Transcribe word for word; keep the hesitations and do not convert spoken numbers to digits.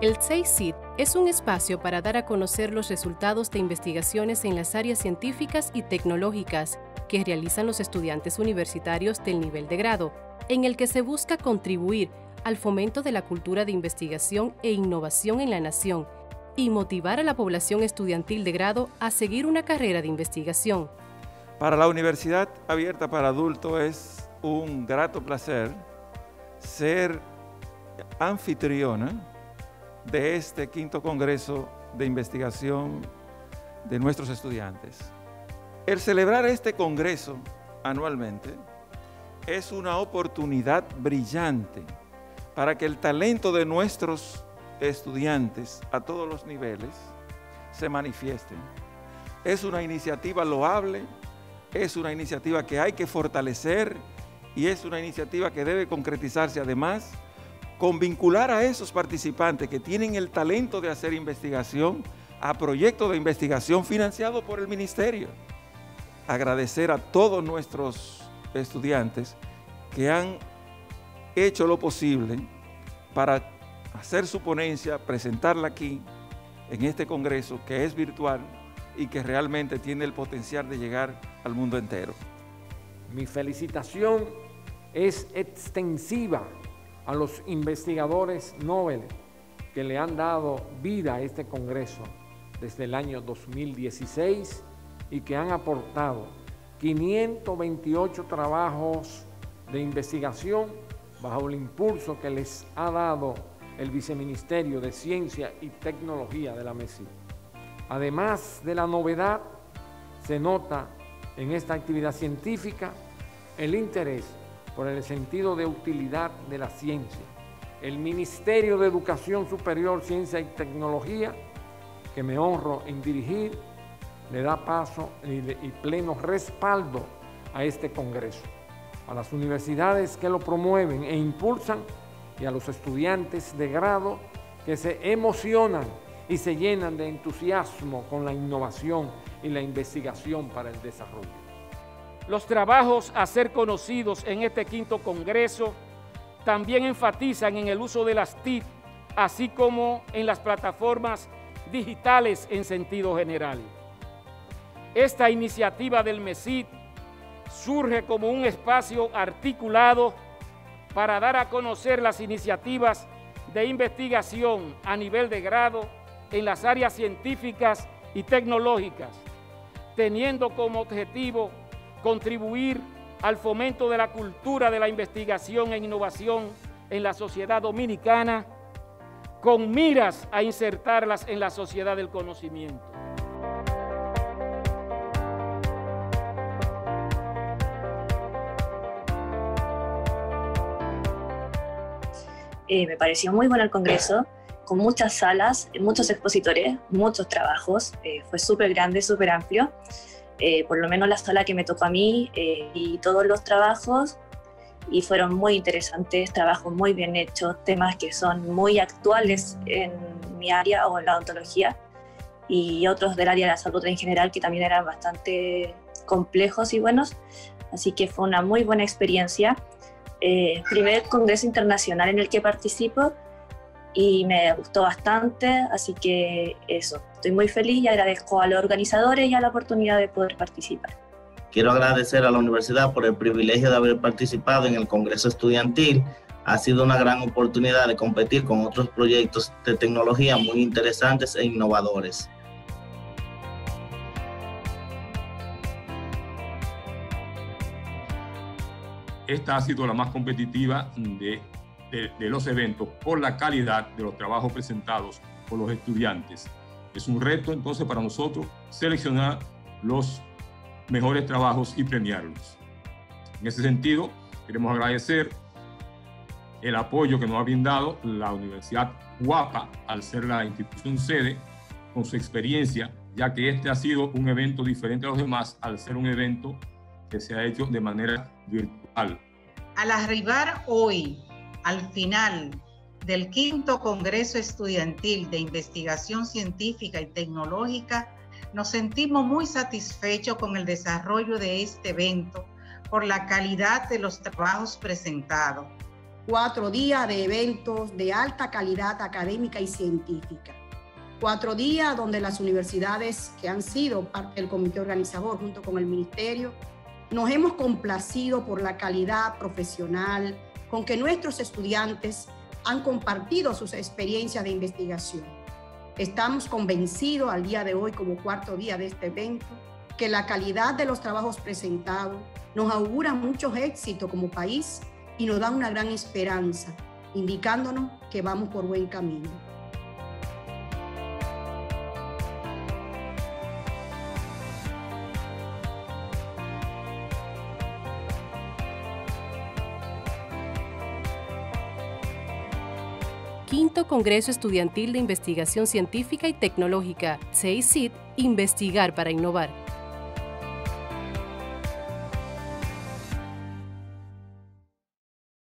El C E I C I T es un espacio para dar a conocer los resultados de investigaciones en las áreas científicas y tecnológicas que realizan los estudiantes universitarios del nivel de grado, en el que se busca contribuir al fomento de la cultura de investigación e innovación en la nación y motivar a la población estudiantil de grado a seguir una carrera de investigación. Para la Universidad Abierta para Adultos es un grato placer ser anfitriona de este quinto Congreso de Investigación de nuestros estudiantes. El celebrar este Congreso anualmente es una oportunidad brillante para que el talento de nuestros estudiantes a todos los niveles se manifiesten. Es una iniciativa loable, es una iniciativa que hay que fortalecer y es una iniciativa que debe concretizarse además con vincular a esos participantes que tienen el talento de hacer investigación a proyectos de investigación financiados por el Ministerio. Agradecer a todos nuestros estudiantes que han hecho lo posible para hacer su ponencia, presentarla aquí en este congreso que es virtual y que realmente tiene el potencial de llegar al mundo entero. Mi felicitación es extensiva a los investigadores Nobel que le han dado vida a este Congreso desde el año dos mil dieciséis y que han aportado quinientos veintiocho trabajos de investigación bajo el impulso que les ha dado el Viceministerio de Ciencia y Tecnología de la MESI. Además de la novedad, se nota en esta actividad científica el interés por el sentido de utilidad de la ciencia. El Ministerio de Educación Superior, Ciencia y Tecnología, que me honro en dirigir, le da paso y, y pleno respaldo a este Congreso, a las universidades que lo promueven e impulsan y a los estudiantes de grado que se emocionan y se llenan de entusiasmo con la innovación y la investigación para el desarrollo. Los trabajos a ser conocidos en este quinto Congreso también enfatizan en el uso de las T I C, así como en las plataformas digitales en sentido general. Esta iniciativa del M E S I T surge como un espacio articulado para dar a conocer las iniciativas de investigación a nivel de grado en las áreas científicas y tecnológicas, teniendo como objetivo contribuir al fomento de la cultura de la investigación e innovación en la sociedad dominicana, con miras a insertarlas en la sociedad del conocimiento. Eh, me pareció muy bueno el Congreso, con muchas salas, muchos expositores, muchos trabajos, eh, fue súper grande, súper amplio. Eh, por lo menos la sala que me tocó a mí eh, y todos los trabajos y fueron muy interesantes, trabajos muy bien hechos, temas que son muy actuales en mi área o en la odontología y otros del área de la salud en general que también eran bastante complejos y buenos, así que fue una muy buena experiencia. Eh, primer congreso internacional en el que participo y me gustó bastante, así que eso, estoy muy feliz y agradezco a los organizadores y a la oportunidad de poder participar. Quiero agradecer a la universidad por el privilegio de haber participado en el Congreso Estudiantil. Ha sido una gran oportunidad de competir con otros proyectos de tecnología muy interesantes e innovadores. Esta ha sido la más competitiva de De, de los eventos por la calidad de los trabajos presentados por los estudiantes. Es un reto entonces para nosotros seleccionar los mejores trabajos y premiarlos. En ese sentido, queremos agradecer el apoyo que nos ha brindado la Universidad UAPA al ser la institución sede con su experiencia, ya que este ha sido un evento diferente a los demás al ser un evento que se ha hecho de manera virtual. Al arribar hoy al final del quinto Congreso Estudiantil de Investigación Científica y Tecnológica, nos sentimos muy satisfechos con el desarrollo de este evento por la calidad de los trabajos presentados, Cuatro días de eventos de alta calidad académica y científica. Cuatro días donde las universidades que han sido parte del comité organizador junto con el ministerio nos hemos complacido por la calidad profesional con que nuestros estudiantes han compartido sus experiencias de investigación. Estamos convencidos al día de hoy, como cuarto día de este evento, que la calidad de los trabajos presentados nos augura muchos éxitos como país y nos da una gran esperanza, indicándonos que vamos por buen camino. Quinto Congreso Estudiantil de Investigación Científica y Tecnológica, C I C I T, Investigar para Innovar.